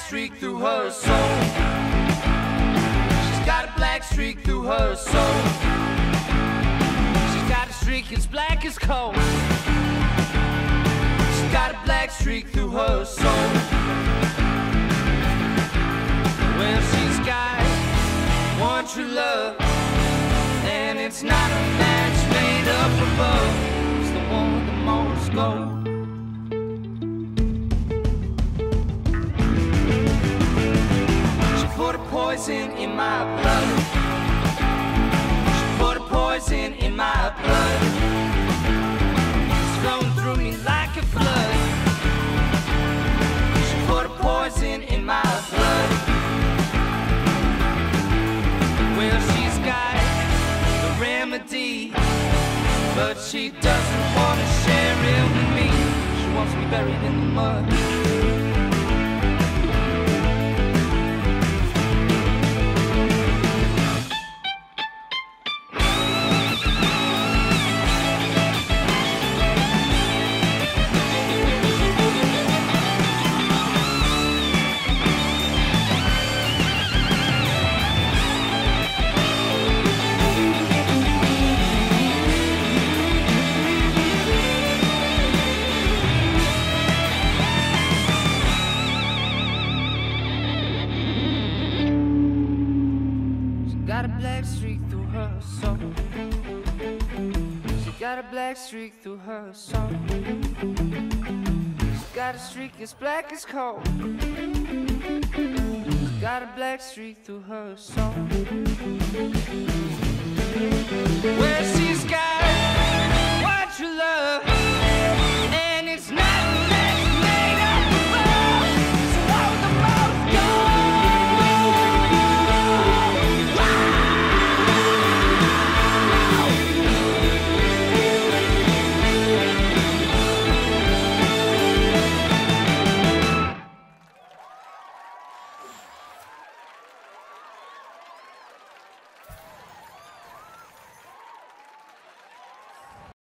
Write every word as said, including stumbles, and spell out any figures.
streak through her soul. She's got a black streak through her soul. She's got a streak as black as coal. She's got a black streak through her soul. Well, she's got one true love, and it's not a match made up above. It's the one with the most gold. She put a poison in my blood. She put a poison in my blood. It's flowing through me like a flood. She put a poison in my blood. Well, she's got the remedy, but she doesn't want to share it with me. She wants me buried in the mud. Got a black streak through her soul. She got a black streak through her soul. She's got a streak as black as coal. She's got a black streak through her soul. Well, she's got